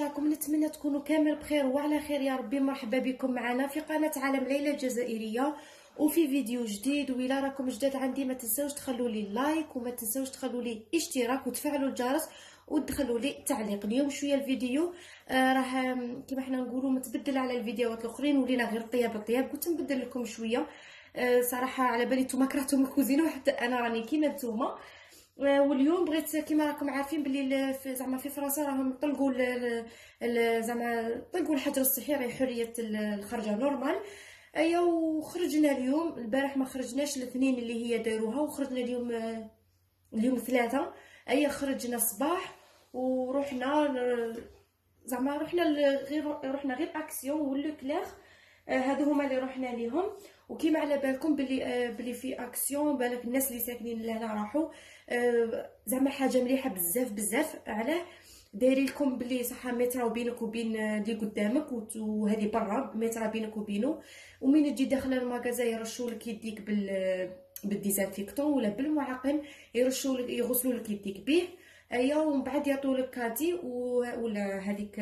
راكم؟ نتمنى تكونوا كامل بخير وعلى خير يا ربي. مرحبا بكم معنا في قناه عالم ليلى الجزائريه وفي فيديو جديد. وإلا راكم جداد عندي ما تنساوش تخلوا لي لايك وما تنساوش تخلوا لي اشتراك وتفعلوا الجرس وتدخلوا لي تعليق. اليوم شويه الفيديو راه كيما حنا نقولوا متبدل على الفيديوهات الاخرين، ولينا غير طياب قلت نبدل لكم شويه. صراحه على بالي نتوما كرهتوا الكوزينه وحتى انا راني كيما نتوما. واليوم بغيت كيما راكم عارفين بلي زعما في فرنسا راهم طلقوا زعما طلقوا الحجر الصحي، راهي حريه الخرجه نورمال. ايا وخرجنا اليوم. البارح ما خرجناش الاثنين اللي هي داروها، وخرجنا اليوم ثلاثه. ايا خرجنا الصباح ورحنا زعما رحنا غير اكسيون ولو كلاغ. هادو هما اللي رحنا ليهم. وكيما على بالكم بلي في اكسيون بالك الناس اللي ساكنين لهنا راحوا زعما حاجه مليحه بزاف. علاه دايرين لكم بلي صح متر بينك وبين اللي قدامك، وهذه برا متر بينك وبينه. ومين تجي داخله المغازه يرشوا لك يديك بالديزانفيكتون ولا بالمعقم، يرشوا لك يغسلوا لك يديك به. ايا ومن بعد يعطوا لك كادي ولا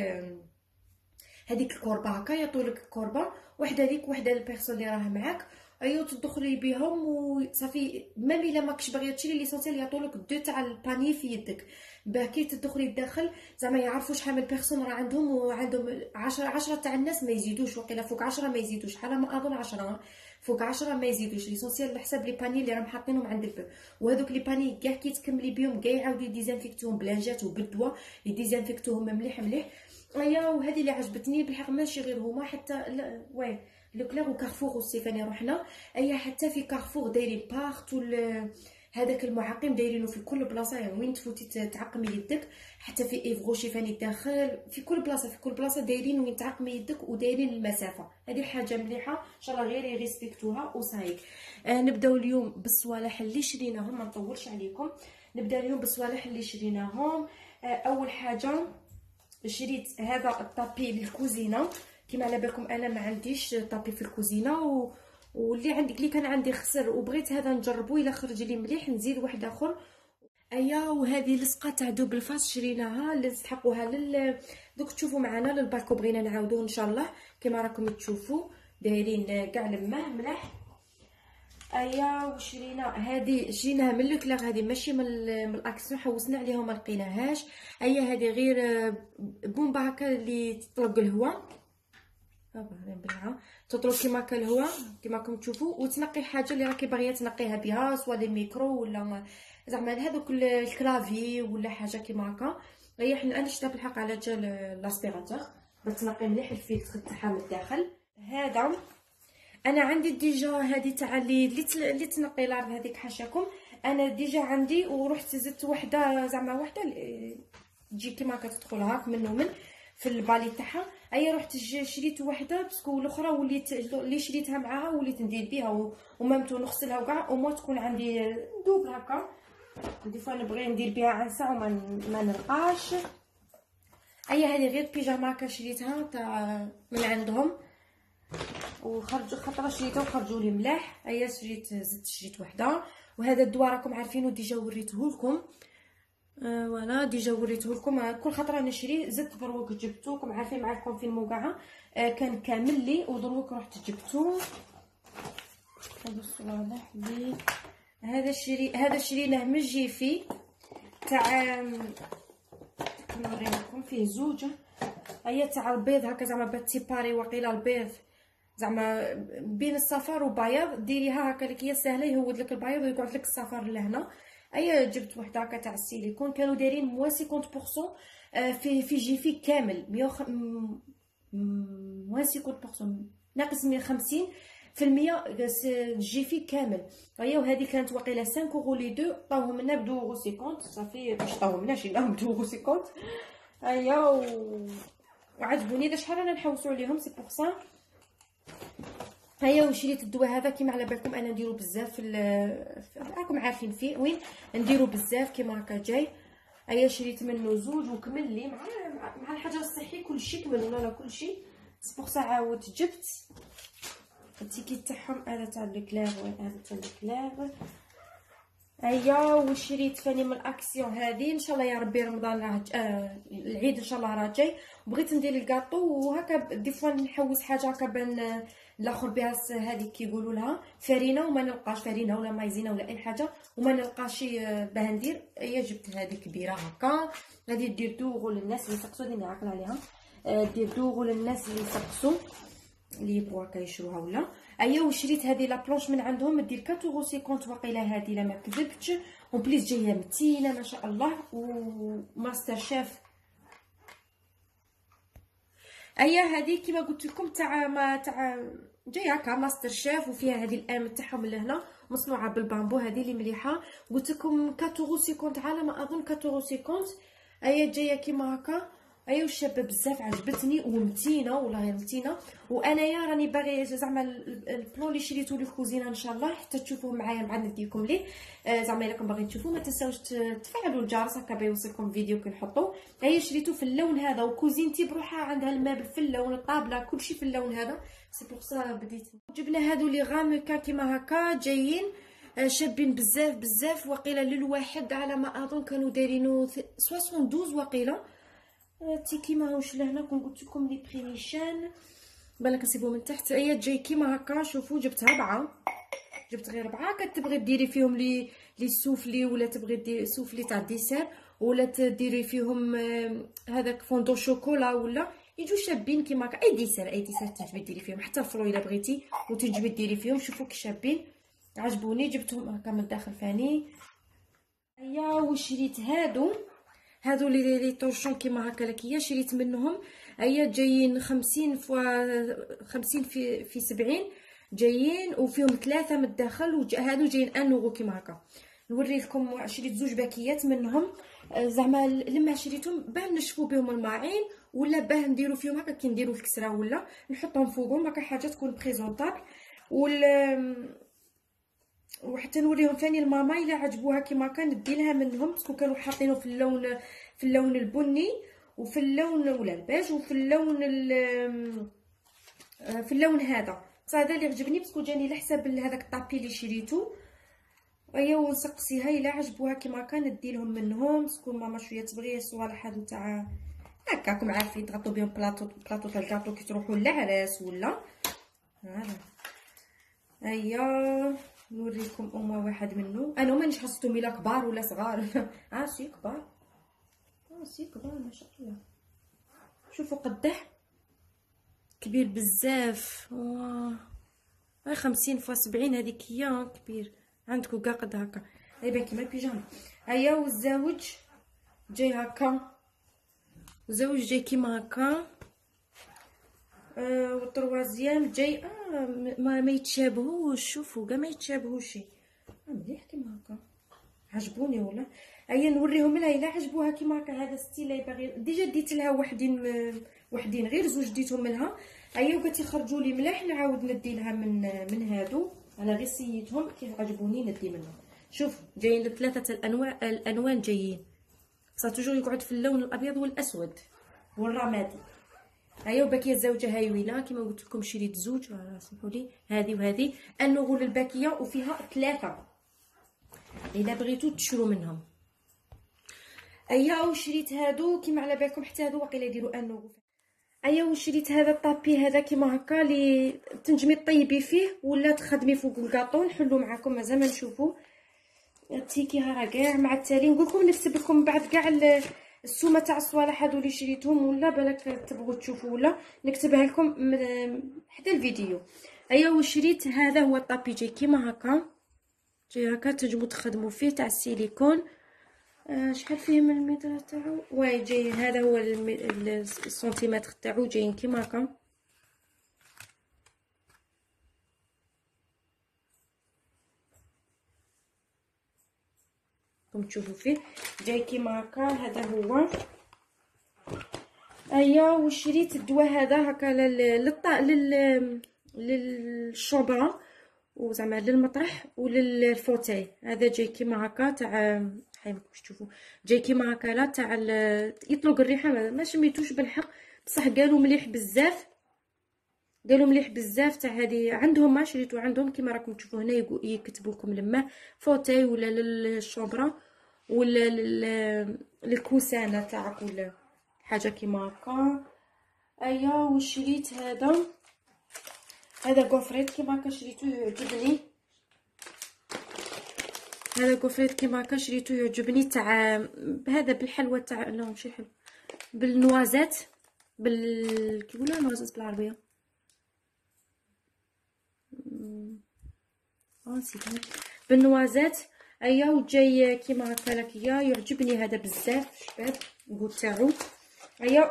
هذيك الكوربه هكا، يعطوا لك كوربه وحده البيرسون اللي راه معاك. ايوا تدخلي بهم وصافي. ميم الا ماكش باغيه تشري ليسونسيال يعطوا لك دو تاع الباني في يدك باه كي تدخلي الداخل زعما يعرفوا شحال من بيرسون راه عندهم. وعندهم 10 تاع الناس ما يزيدوش، وقيلا فوق 10 ما يزيدوش، حاله ما اظن 10 فوق 10 ما يزيدوش ليسونسيال على حساب لي باني اللي راهم حاطينهم عند الباب. وهذوك لي باني كاع كي تكملي بهم كاع يعاودوا يديزانفيكتوهم بلانجات وبالدواء، يديزانفيكتوهم مليح. ايا وهذه اللي عجبتني بالحق، ماشي غير هما حتى وين لو كلاغ وكارفور اوسي ثاني رحنا. ايا حتى في كارفور دايرين بارتو هذاك المعقم دايرينه في كل بلاصه، يعني وين تفوتي تعقمي يدك. حتى في ايفغوشي فاني داخل في كل بلاصه دايرين وين تعقمي يدك ودايرين المسافه. هذه حاجه مليحه ان شاء الله غير يريسبكتوها وصايك. نبداو اليوم بالصوالح اللي شريناهم، ما نطولش عليكم. نبدا اليوم بالصوالح اللي شريناهم. اول حاجه شريت هذا الطابي للكوزينه. كما على بالكم انا ما عنديش طابي في الكوزينه، واللي عندك اللي كان عندي خسر، وبغيت هذا نجربه الا خرج لي مليح نزيد واحد اخر. ايا وهذه لصقه تاع دوبل فاس شريناها اللي تستحقوها دوك تشوفوا معنا للبالكو. بغينا نعاودوه ان شاء الله كما راكم تشوفوا دايرين كاع لماه ملح. ايا وشرينا هذه شريناها من لوكلاغ، هذه ماشي من الاكسيون، حوسنا عليهم ما لقيناهاش. ايا هذه غير بومبا هكا اللي تطلق الهواء، تطلق كيما هكا الهواء كيما راكم تشوفوا، وتنقي حاجه اللي راكي باغيه تنقيها بها، سواء لي ميكرو ولا زعما هذوك الكلافي ولا حاجه كيما هكا. ايا انا شتا بالحق على جال لاسبيراتور باش تنقي مليح الفلتر تاعها من الداخل. هذا انا عندي ديجا هذه تاع اللي تنقي الارض هذيك حاشاكم. انا ديجا عندي ورحت زدت وحده زعما وحده تجي كيما هكا تدخل هاك من في البالي تاعها. اي رحت شريت وحده باسكو الاخرى اللي شريتها معاها وليت ندير بها ومامتو نغسلها وكاع وما تكون عندي دوبل هكا. دي فوا نبغي ندير بها عنسه وما نلقاش. اي هذه غير بيجاما هكا شريتها تاع من عندهم وخرجوا خطره شريتها وخرجوا لي ملاح. ايا زدت شريت وحده. وهذا الدواء راكم عارفينه ديجا وريته لكم. فوالا ديجا وريته لكم كل خطره نشري. زدت دروك جبتو راكم عارفين مع الكونفينمون كاع كان كامل لي ودروك رحت جبتو. هذا الصوالح لي هذا شريناه من جيفي تاع نوريكم فيه زوج. هي تاع البيض هكا زعما باتيباري وقيله البيض زعما بين الصفار وبياض ديريها هكا لك هي سهله يهود لك البياض ويقعد لك الصفار لهنا. ايا جبت وحده هكا تاع السيليكون كانوا دايرين موا 50% في جيفي كامل موا 50% ناقص 150% جيفي كامل. ايا وهذه كانت وقيله 5 اورو لي دو، عطاوهم لنا ب 2.50 صافي باش عطاوهم لنا شيناهم ب 2.50. ايا وعجبوني دا شحال انا نحوسوا عليهم سي بور سا. هيا وشريت الدواء هذا كيما على بالكم انا نديرو بزاف راكم عارفين فيه وين نديرو بزاف كيما هكا جاي. هيا شريت منه زوج وكمل لي مع الحجر الصحي كلشي كمل ولا كلشي سبورصا. عاودت جبت التيكيت تاعهم هذا تاع الكلاغ هذا تاع الكلاغ. هيا وشريت ثاني من الاكسيون هذه ان شاء الله يا ربي رمضان راه العيد ان شاء الله راه جاي. بغيت ندير الكاطو وهكا دي فوا نحوس حاجه هكا بان الاخر بها هذه كيقولوا لها فرينه وما نلقاش فرينه ولا مايزينه ولا اي حاجه وما نلقاش باه ندير. هي جبت هذه كبيره هكا غادي دير دوغو للناس اللي يسقسوا ديني عاقله عليها. دير دوغو للناس اللي يسقسوا اللي يبغوا هكا يشروها ولا. ايا وشريت هذه لا بلونش من عندهم دير 4.50 واقيلا هذه لا ما كذبتش. وبليز جايه متينه ما شاء الله وماستر شيف. ايا هذه كيما قلت لكم تاع ما تاع جايه هكا ماستر شيف وفيها هذه الام تاعهم لهنا مصنوعه بالبامبو هذه اللي مليحه. قلت لكم 4.50 على ما اظن 4.50. ايا جايه كيما هكا. ايوا الشابه بزاف عجبتني ومتينه والله متينه. وانايا راني باغي زعما البلون اللي شريته للكوزينه ان شاء الله حتى تشوفوه معايا بعد نديكم ليه. زعما الا كنتم باغيين تشوفوه ما تنساوش تفعلوا الجرس هكا بيوصلكم فيديو كي نحطو. هيا شريته في اللون هذا وكوزينتي بروحها عندها المابل في اللون الطابله كلشي في اللون هذا سي بور سا بديت. جبنا هادو لي غامكا كيما هكا جايين شابين بزاف بزاف وقيله للواحد على ما اظن كانوا دايرينو 72 وقيله. تيكي ماهوش لهنا كون قلت لكم لي بري نيشان بالك نسيبو من تحت. هي جاي كيما هكا شوفوا جبت 4 جبت غير 4 كتبغي ديري فيهم لي سوفلي ولا تبغي ديري سوفلي تاع الديسير ولا تديري فيهم هذاك فوندو شوكولا ولا يجوا شابين كيما هكا اي ديسير تنجبي ديري فيهم حتى الفرو الا بغيتي وتنجبي ديري فيهم. شوفوا كي شابين عجبوني جبتهم هكا من الداخل فاني. هيا وشريت هادو لي طورشون كيما هكا لكيه شريت منهم. هيا جايين 50 فوا 50 في 70 جايين وفيهم 3 من الداخل وهادو جايين 1 يورو كيما هكا. نوري لكم شريت 2 باكيات منهم زعما لما شريتهم باه نشفوا بهم الماعين ولا باه نديروا فيهم هكا كي نديروا الكسره ولا نحطهم فوقهم هكا حاجه تكون بريزونطابل وحتى نوريهم ثاني الماما الا عجبوها كيما كان ندي لها منهم باسكو كانوا حاطينه في اللون البني وفي اللون ولا البيج وفي اللون هذا. هذا اللي عجبني باسكو جاني على حساب هذاك الطابي اللي شريته. ايا ونسقسيها الا عجبوها كيما كان ندي لهم منهم باسكو ماما شويه تبغي الصوالح هادو تاع هكاكم عارفين تغطوا بهم بلاطو تاع الكاطو كي تروحوا للعراس ولا هذا. ايا نوريكم واحد منه. انا مانيش حصتهم الا كبار ولا صغار سي كبار سي كبار ما شاء الله. شوفوا قده كبير بزاف. واه 50 فوا 70 هذيك هي كبير عندكم كاع قد هكا يبان كيما البيجاما. هيا والزوج جاي هكا الزوج جاي كيما هكا والطروازيام جاي ما يتشابهوش. شوفوا كاع ما يتشابهوش مليح كيما هكا عجبوني ولا. هيا نوريهم لها الا عجبوها كيما هكا. هذا ستيل باغي ديجا ديت لها وحدين غير زوج ديتهم لها. هيا وقالت يخرجوا لي ملاح نعاود ندي لها من هادو انا غير سيتهم كي عجبوني ندي منهم. شوف جايين 3 الالوان جايين صا توجور يقعد في اللون الابيض والاسود والرمادي. هيا وباكيه الزوجه هايوينه كيما قلت لكم شريت زوج سمحوا لي هذه وهذه النغول الباكيه وفيها 3 الا بغيتو تشرو منهم. ايا وشريت هادو كيما على بالكم حتى هادو واقيلا يديروا النغول. ايا وشريت هذا الطابي هذا كيما هكا لي تنجمي طيبي فيه ولا تخدمي فوق الكاطو. نحلو معكم مازال ما نشوفوا تيكي راه كاع مع التالي نقول لكم نكتب لكم بعد كاع السومه تاع الصوالح هادو اللي شريتهم ولا بالك تبغوا تشوفوا ولا نكتبها لكم حدا الفيديو. ايا وشريت هذا هو الطابي جاي كيما هكا جاي هكا تنجموا تخدموا فيه تاع السيليكون. شحال فيه من المتر تاعو واي جاي هذا هو السنتيمتر تاعو جايين كيما هكا. راكم تشوفوا فيه جاي كيما هكا هذا هو. ايا وشريت الدواء هذا هكا للشوبره وزعما للمطرح وللفوتاي. هذا جاي كيما هكا تاع حي ماكمش تشوفوا جاي كيما هكا لا تاع يطلق الريحه ما شميتوش بالحق بصح قالوا مليح بزاف قالوا مليح بزاف. تاع هذه عندهم، ما شريتو عندهم كيما راكم تشوفوا هنا يكتبوا لكم لما فوتاي ولا للشومبرا ولا للكوسانه تاعك ولا حاجه كيما هكا. ايا وشريت هذا كوفريت كيما هكا شريتو يعجبني. هذا كوفريت كيما هكا شريتو يعجبني، تاع هذا بالحلوى تاع، لا ماشي حلو، بالنوازات، كيقولوا نوازات بالعربيه، نسيتها، بالنوازات. ايا وجاي كيما هكا لكيا يعجبني هذا بزاف شباب الكوت تاعو. ايا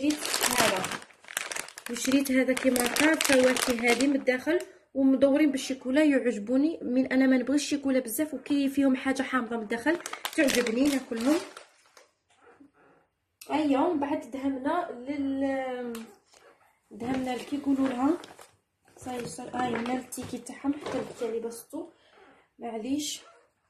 وشريت هذا كيما هكا فواكه هذه من الداخل ومدورين بالشيكولا يعجبوني. من انا ما نبغيش الشيكولا بزاف، وكي فيهم حاجه حامضه من الداخل تعجبني ناكلهم. ايا ومن بعد دهمنا كي يقولوا لها صاي هنا التيكي تاعهم حتى بالتالي بسطو معليش.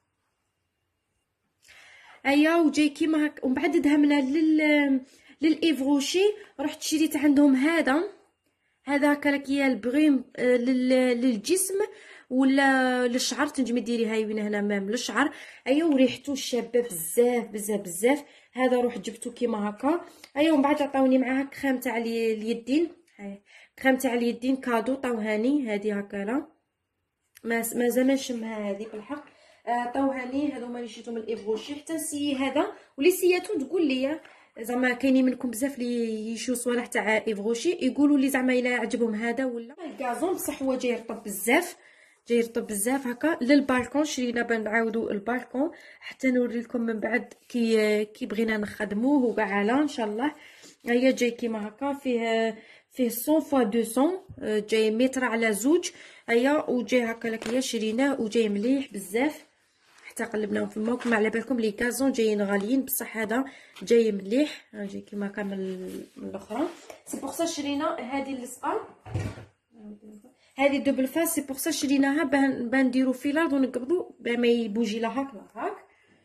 ايا وجاي كيما هكا. ومن بعد دهمنا للايفروشي، رحت شريت عندهم هذا هكا لكيا البغيم للجسم ولا للشعر، تنجمي ديري هاي وين هنا مام للشعر. ايا وريحته شابه بزاف بزاف بزاف. هذا روح جبته كيما هكا. ايا ومن بعد عطاوني معاه كريم تاع اليدين، هاي كريم تاع اليدين كادو طاوهاني هذه هكا. لا ما زال نشمها هذه بالحق. طاوهاني هذوما اللي شريتهم من الايفروشي. حتى نسيي هذا واللي سياتو تقول لي زعما كاينين منكم بزاف اللي يشوفوا صوالح تاع ايفروشي يقولوا لي زعما الا عجبهم هذا ولا الكازون، بصح هو جاي رطب بزاف، جاي رطب بزاف هكا للبالكون. شرينا بنعاودوا البالكون حتى نوري لكم من بعد كي بغينا نخدموه وكاع ان شاء الله. هيا جاي كيما هكا فيه 100 x 200، جاي متر على زوج. هيا وجاي هكا لكيا شريناه وجاي مليح بزاف حتى قلبناهم في الماء. ما على بالكم لي كازون جايين غاليين بصح هذا جاي مليح، جاي كيما هكا من الاخرى. سي بوغ سا شرينا هذه اللصقه، هذه دوبل فاس. سي بوغ سا شريناها باه نديرو فيلارد ونقبضوا باه ما يبوجي لا هاك.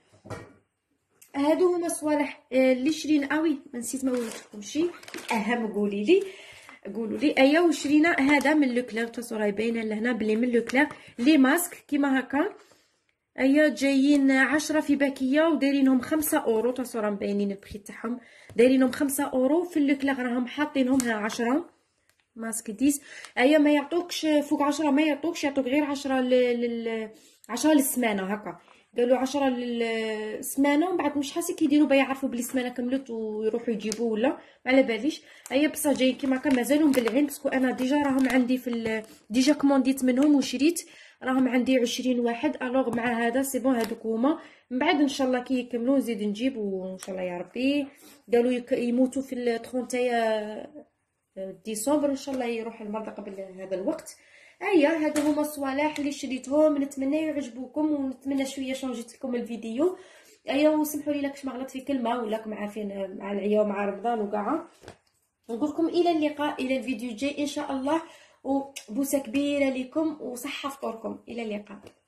هادو هما صوالح اللي شرينا. وي نسيت ما وريتكمش اهم، قولوا لي. ايا وشرينا هذا من لوكلير، تصوري باينه لهنا بلي من لوكلير لي ماسك كيما هكا. ايا جايين 10 في باكيه ودايرينهم 5 اورو، تصورا مبينين البخي تاعهم، دايرينهم 5 اورو. في اللوكلير راهم حاطينهم ها 10 ماسك 10. ايا ما يعطوكش فوق 10، ما يعطوك غير 10 10 للسمانه هكا. قالوا 10 للسمانه ومن بعد مش حاسه كيديروا باه يعرفوا بلي السمانه كملت ويروحوا يجيبوه ولا ما على باليش. ايا بصح جايين كيما هكا مازالوا مبلعين باسكو انا ديجا راهم عندي في ديجا كومونديت منهم وشريت، راهم عندي 20 واحد. الوغ مع هذا سي بون هذوك هما. من بعد ان شاء الله كي يكملوا نزيد نجيب وان شاء الله يا ربي. قالوا يموتوا في 31 ديسمبر ان شاء الله يروح المرضى قبل هذا الوقت. ايا هادو هما الصوالح اللي شريتهم، نتمنى يعجبوكم ونتمنى شويه شونجيت لكم الفيديو. ايا وسمحوا لي لاكش ما غلطت في كلمه ولا راكم عارفين مع العيا ومع رمضان وكاع. نقول لكم الى اللقاء، الى الفيديو الجاي ان شاء الله، وبوسه كبيره لكم وصحه فطوركم. الى اللقاء.